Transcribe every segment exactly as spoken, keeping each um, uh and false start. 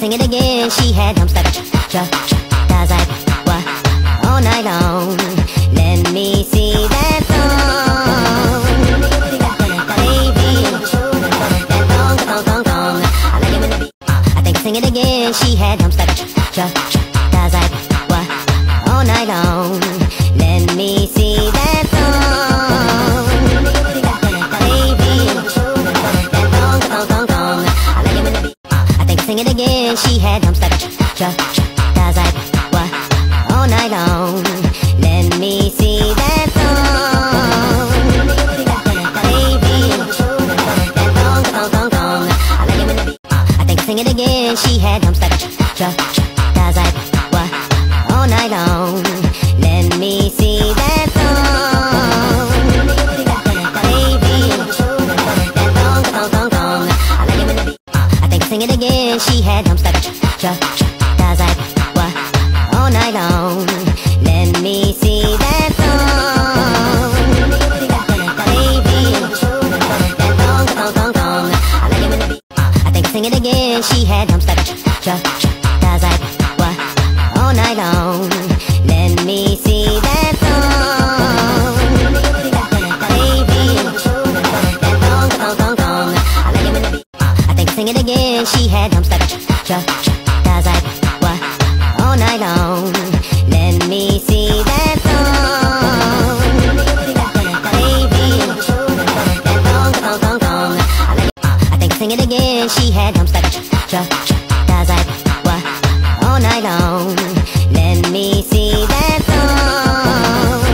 sing it again. She had dumps like cha cha, like what all night long. Let me see that thong, baby. That thong, thong, thong, thong. I like it when the beat. I think sing it again. She had dumps like cha cha, like what all night long. Let me see that thong, baby. That thong, thong, thong, thong. I like it when the beat. I think sing it again. She had dumps like cha cha, like what all night long. Let me see that thong, baby. That thong, thong, thong, thong. I like it when the beat. I think sing it again. She had dumps like cha cha, like what all night long. Let me see that thong, baby. That thong, thong, thong, thong. I like it when the beat. I think sing it again. She had dumps like cha cha, like what all night long. Let me see that thong, baby. That thong, thong, thong, thong. I like it when the beat. I think sing it again. She had dumps like cha cha, like what all night long. Let me see that thong, baby. That thong, thong, thong, thong. I like it when the beat. I think sing it again. She had dumps like cha cha, like what all night long. Let me see that thong, baby. That thong, thong, thong, thong. I like it. I think sing it again. She had dumps like cha cha, like what all night long. Let me see that thong,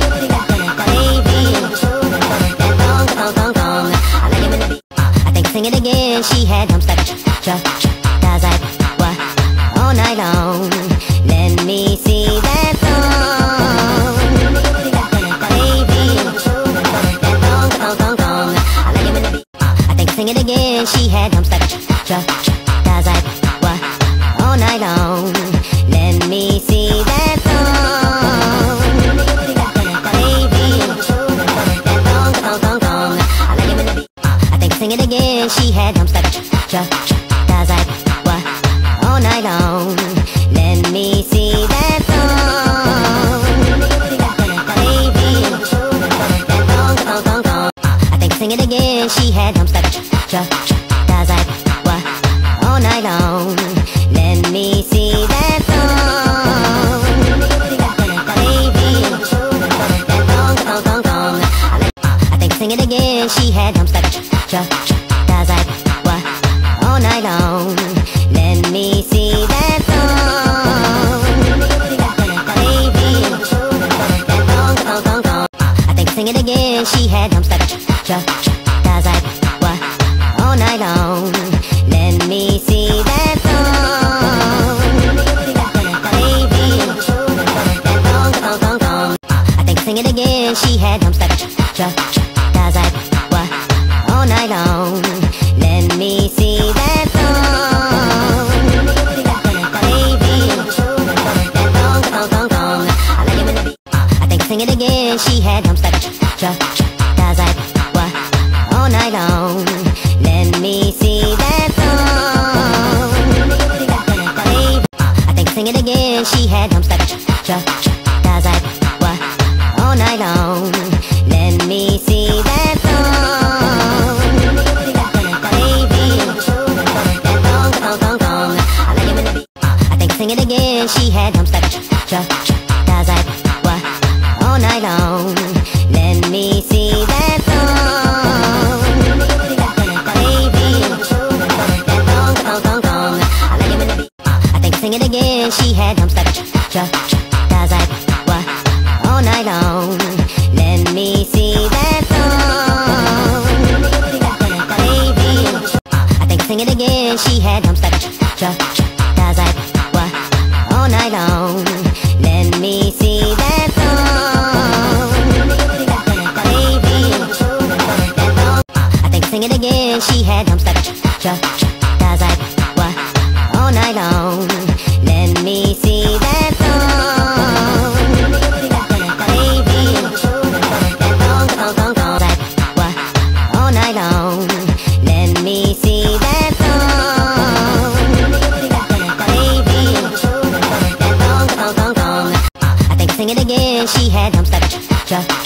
baby. That thong, thong, thong, thong. I like it when the beat. I think sing it again. She had dumps like cha cha, like what all night long. Let me see that thong, baby. That thong, thong, thong, thong. I like it when the beat. I think sing it again. She had dumps like cha cha, like what all night long. Let me see that thong, baby. That thong, thong, thong, thong. I like it when the beat. I think sing it again. She had dumps like cha cha, like what all night long. Let me see that thong, baby. That thong, thong, thong, thong. I think sing it again. She had dumps like cha cha, like what all night long. Let me see that thong, baby. That thong, thong, thong, thong. I like. I think sing it again. She had dumps like cha cha, like what all night long. Let me see that thong, baby. That thong, thong, thong, thong. I think sing it again. She had dumps like cha cha, like what all night long. Let me see that thong, baby. That thong, thong, thong, thong. I think sing it again. She had dumps like cha cha, like what all night long. Let me see that thong, baby. That thong, thong, thong, thong. I like it when the beat. I think sing it again. She had dumps like cha cha, like what all night long. Let me see that thong, baby. I think sing it again. She had dumps like cha cha, like what all night long. Let me see that thong, baby. That thong, thong, thong, thong. I like it when the beat. I think sing it again. She had dumps like cha cha, like what all night long. Let me see that thong, baby. That thong, thong, thong, thong. I like it when the beat. I think sing it again. She had dumps like cha cha, like what all night long. Let me see that thong, baby. I think sing it again. She had dumps like cha cha, like what all night long. Let me see that thong, baby. That thong. I think sing it again. She had dumps like cha cha, like what all night long. Let me see that thong, baby. That thong, thong, thong, thong. Like what all night long. Let me see that thong. sing it again. She had dumps like a cha cha